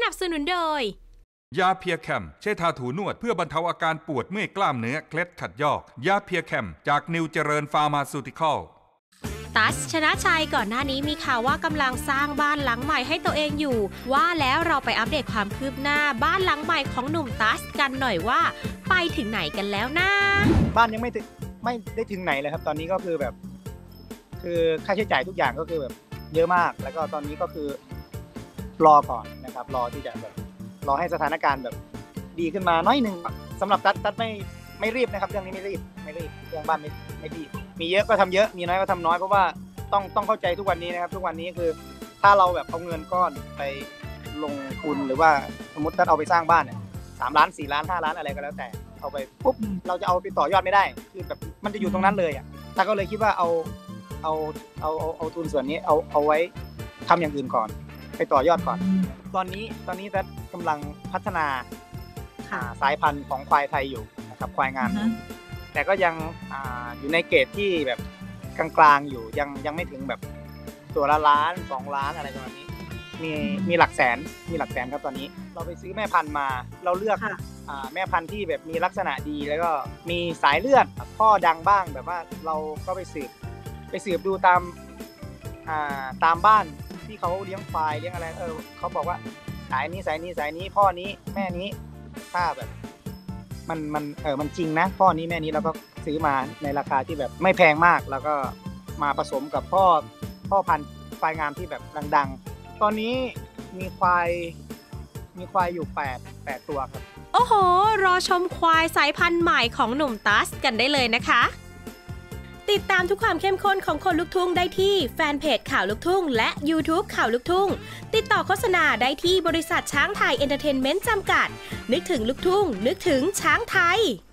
นับสนุนโดยยาเพียแคมใช้ทาถูนวดเพื่อบรรเทาอาการปวดเมื่อยกล้ามเนื้อเคล็ดขัดยอกยาเพียแคมจากนิวเจริญฟาร์มาซูติคอลตัสชนะชัยก่อนหน้านี้มีข่าวว่ากำลังสร้างบ้านหลังใหม่ให้ตัวเองอยู่ว่าแล้วเราไปอัปเดตความคืบหน้าบ้านหลังใหม่ของหนุ่มตัสกันหน่อยว่าไปถึงไหนกันแล้วนะบ้านยังไม่ได้ถึงไหนเลยครับตอนนี้ก็คือแบบคือค่าใช้จ่ายทุกอย่างก็คือแบบเยอะมากแล้วก็ตอนนี้ก็คือรอก่อนนะครับรอที่จะแบบรอให้สถานการณ์แบบดีขึ้นมาน้อยนึงสำหรับตัดไม่รีบนะครับเรื่องนี้ไม่รีบเรื่องบ้านไม่รีบมีเยอะก็ทำเยอะมีน้อยก็ทำน้อยเพราะว่าต้องเข้าใจทุกวันนี้นะครับทุกวันนี้คือถ้าเราแบบเอาเงินก้อนไปลงทุนหรือว่าสมมติถ้าเอาไปสร้างบ้านเนี่ย3 ล้าน4 ล้าน5 ล้านอะไรก็แล้วแต่เอาไปปุ๊บเราจะเอาไปต่อยอดไม่ได้คือแบบมันจะอยู่ตรงนั้นเลยอ่ะถ้าก็เลยคิดว่าเอาทุนส่วนนี้เอาไว้ทำอย่างอื่นก่อนไปต่อยอดก่อนตอนนี้ตัดกำลังพัฒนาสายพันธุ์ของควายไทยอยู่นะครับควายงามแต่ก็ยังอยู่ในเกรดที่แบบกลางๆอยู่ยังไม่ถึงแบบตัวละล้าน2 ล้านอะไรประมาณนี้มีหลักแสนครับตอนนี้เราไปซื้อแม่พันธุ์มาเราเลือกแม่พันธุ์ที่แบบมีลักษณะดีแล้วก็มีสายเลือดพ่อดังบ้างแบบว่าเราก็ไปสืบดูตามบ้านที่เขาเลี้ยงควายเลี้ยงอะไรเขาบอกว่าสายนี้พ่อนี้แม่นี้ถ้าแบบมันจริงนะพ่อนี้แม่นี้เราก็ซื้อมาในราคาที่แบบไม่แพงมากแล้วก็มาผสมกับพ่อพันธุ์ควายงามที่แบบดังๆตอนนี้มีควายอยู่8 ตัวครับโอ้โหรอชมควายสายพันธุ์ใหม่ของหนุ่มตัสกันได้เลยนะคะติดตามทุกความเข้มข้นของคนลุกทุ่งได้ที่แฟนเพจข่าวลุกทุ่งและ YouTube ข่าวลุกทุ่งติดต่อโฆษณาได้ที่บริษัทช้างไทยเอนเตอร์เทนเมนต์จำกัดนึกถึงลุกทุ่งนึกถึงช้างไทย